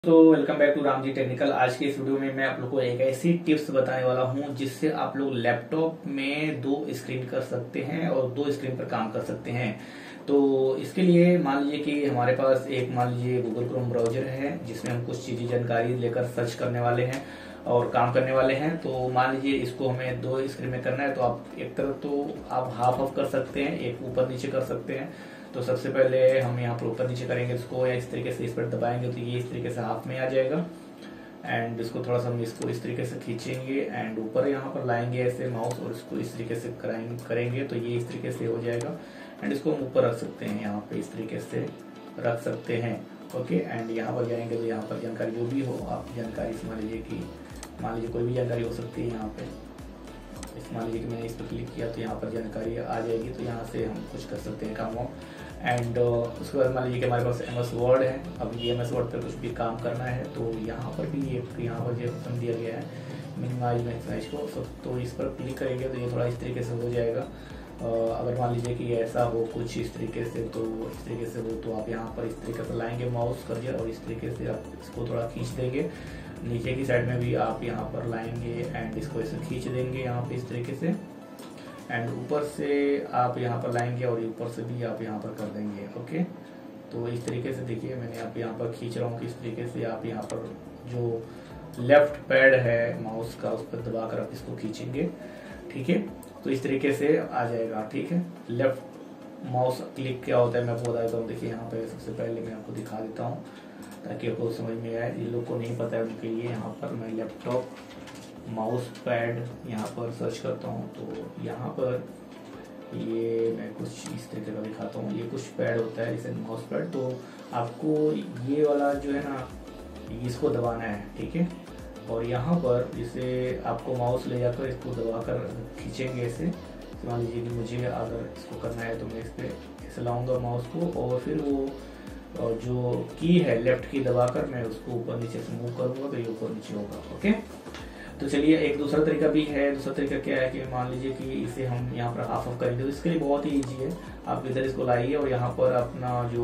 तो welcome back to Ram ji Technical. आज के इस वीडियो में मैं आप लोग को एक ऐसी टिप्स बताने वाला हूं जिससे आप लोग लैपटॉप में दो स्क्रीन कर सकते हैं और दो स्क्रीन पर काम कर सकते हैं। तो इसके लिए मान लीजिए कि हमारे पास एक मान लीजिए गूगल क्रोम ब्राउजर है जिसमें हम कुछ चीजें जानकारी लेकर सर्च करने वाले हैं और काम करने वाले हैं। तो मान लीजिए इसको हमें दो स्क्रीन में करना है, तो आप एक तरफ तो आप हाफ ऑफ कर सकते हैं, एक ऊपर नीचे कर सकते हैं। तो सबसे पहले हम यहाँ पर ऊपर नीचे करेंगे इसको, या इस तरीके से इस पर दबाएंगे तो ये इस तरीके से हाफ में आ जाएगा। एंड इसको थोड़ा सा हम इसको इस तरीके से खींचेंगे एंड ऊपर यहाँ पर लाएंगे ऐसे माउस और इसको इस तरीके से करेंगे तो ये इस तरीके से हो जाएगा। एंड इसको हम ऊपर रख सकते हैं, यहाँ पे इस तरीके से रख सकते हैं। ओके, एंड यहाँ पर जाएंगे तो यहाँ पर जानकारी जो भी हो आप जानकारी मान लीजिए कोई भी जानकारी हो सकती है। यहाँ पे मान लीजिए कि मैंने इस पर क्लिक किया तो यहाँ पर जानकारी आ जाएगी, तो यहाँ से हम कुछ कर सकते हैं काम। एंड उसके बाद मान लीजिए कि हमारे पास MS वर्ड है। अब ये MS वर्ड पर कुछ भी काम करना है तो यहाँ पर भी यहाँ पर जो ऑप्शन दिया गया है मिनिमाइज मैक्सिमाइज को, तो इस पर क्लिक करेंगे तो ये थोड़ा इस तरीके से हो जाएगा। अगर मान लीजिए कि ऐसा हो कुछ इस तरीके से, तो इस तरीके से हो तो आप यहाँ पर इस तरीके से लाएंगे माउस कर्सर और इस तरीके से आप इसको थोड़ा खींच देंगे। नीचे की साइड में भी आप यहाँ पर लाएंगे एंड इसको ऐसे खींच देंगे यहाँ पे इस तरीके से। एंड ऊपर से आप यहाँ पर लाएंगे और ऊपर से भी आप यहाँ पर कर देंगे। ओके, तो इस तरीके से देखिए मैंने आप यहाँ पर खींच रहा हूँ कि इस तरीके से आप यहाँ पर जो लेफ्ट पैड है माउस का उस पर दबाकर आप इसको खींचेंगे। ठीक है, तो इस तरीके से आ जाएगा। ठीक है, लेफ्ट माउस क्लिक क्या होता है मैं आपको बता देता हूँ। देखिए यहाँ पे सबसे पहले मैं आपको दिखा देता हूँ ताकि आपको समझ में आए। जिन लोग को नहीं पता है उनके लिए यहाँ पर मैं लैपटॉप माउस पैड यहाँ पर सर्च करता हूँ तो यहाँ पर ये मैं कुछ इस तरीके का दिखाता हूँ। ये कुछ पैड होता है जैसे माउस पैड, तो आपको ये वाला जो है ना इसको दबाना है। ठीक है, और यहाँ पर जैसे आपको माउस ले जाकर इसको दबाकर खींचेंगे ऐसे। मान लीजिए कि मुझे अगर इसको करना है तो मैं इस पर ऐसे लाऊंगा माउस को और फिर वो जो की है लेफ्ट की दबाकर मैं उसको ऊपर नीचे से मूव करूंगा तो ये ऊपर नीचे होगा। ओके, तो चलिए एक दूसरा तरीका भी है। दूसरा तरीका क्या है कि मान लीजिए कि इसे हम यहाँ पर हाफ ऑफ करेंगे तो इसके लिए बहुत ही इजी है। आप इधर इसको लाइए और यहाँ पर अपना जो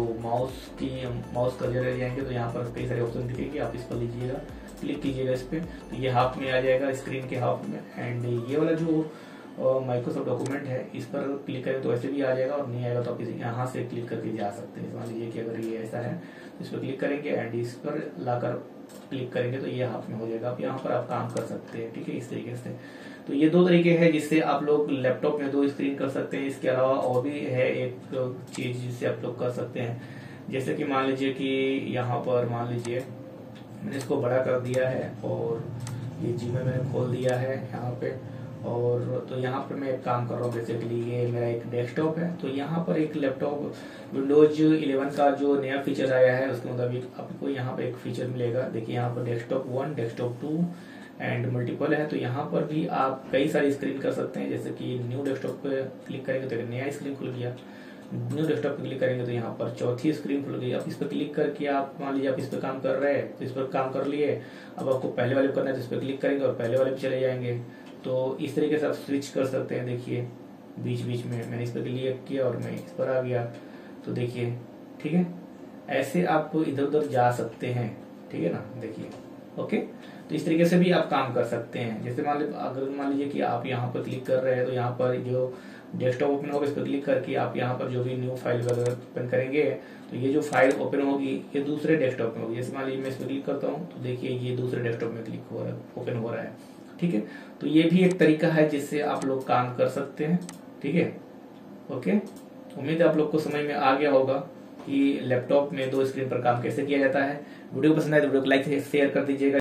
माउस कर्सर ले जाएंगे तो यहाँ पर कई सारे ऑप्शन दिखेंगे, आप इस पर लीजिएगा, क्लिक कीजिएगा इस पर तो ये हाफ में आ जाएगा, स्क्रीन के हाफ में। एंड ये वाला जो माइक्रोसॉफ्ट डॉक्यूमेंट है इस पर क्लिक करें तो ऐसे भी आ जाएगा, और नहीं आएगा तो आप यहाँ से क्लिक करके जा सकते हैं। मान लीजिए कि अगर ये ऐसा है तो इस पर क्लिक करेंगे एंड इस पर लाकर क्लिक करेंगे तो ये हाफ में हो जाएगा। आप यहाँ पर आप काम कर सकते हैं। ठीक है, इस तरीके से। तो ये दो तरीके हैं जिससे आप लोग लैपटॉप में दो स्क्रीन कर सकते हैं। इसके अलावा और भी है एक चीज जिससे आप लोग कर सकते हैं, जैसे कि मान लीजिए कि यहाँ पर मान लीजिए मैंने इसको बड़ा कर दिया है और ये जीमेल मैंने खोल दिया है यहाँ पे, और तो यहाँ पर मैं एक काम कर रहा हूँ। बेसिकली ये मेरा एक डेस्कटॉप है, तो यहाँ पर एक लैपटॉप विंडोज 11 का जो नया फीचर आया है उसके मुताबिक आपको यहाँ पर एक फीचर मिलेगा। देखिए यहाँ पर डेस्कटॉप 1, डेस्कटॉप 2 एंड मल्टीपल है, तो यहाँ पर भी आप कई सारी स्क्रीन कर सकते हैं। जैसे कि न्यू डेस्कटॉप पे क्लिक करेंगे तो एक नया स्क्रीन खुल गया, न्यू डेस्कटॉप पे क्लिक करेंगे तो यहाँ पर चौथी स्क्रीन खुल गई। अब इस पर क्लिक करके आप मान लीजिए आप इस पर काम कर रहे हैं तो इस पर काम कर लिए, अब आपको पहले वाले करना है तो इस पर क्लिक करेंगे और पहले वाले पे चले जाएंगे। तो इस तरीके से आप स्विच कर सकते हैं। देखिए बीच बीच में मैंने इस पर क्लिक किया और मैं इस पर आ गया, तो देखिए ठीक है, ऐसे आप इधर उधर जा सकते हैं। ठीक है ना, देखिए। ओके, तो इस तरीके से भी आप काम कर सकते हैं। जैसे अगर मान लीजिए कि आप यहाँ पर क्लिक कर रहे हैं तो यहाँ पर जो डेस्कटॉप ओपन होगा इस पर क्लिक करके आप यहाँ पर जो भी न्यू फाइल वगैरह ओपन करेंगे तो ये जो फाइल ओपन होगी ये दूसरे डेस्कटॉप में होगी। जैसे मान लीजिए मैं इस पर क्लिक करता हूँ तो देखिए ये दूसरे डेस्कटॉप में क्लिक हो रहा है, ओपन हो रहा है। ठीक है, तो ये भी एक तरीका है जिससे आप लोग काम कर सकते हैं। ठीक है, ओके, उम्मीद है आप लोग को समझ में आ गया होगा कि लैपटॉप में दो स्क्रीन पर काम कैसे किया जाता है। वीडियो पसंद आए तो वीडियो को लाइक शेयर कर दीजिएगा।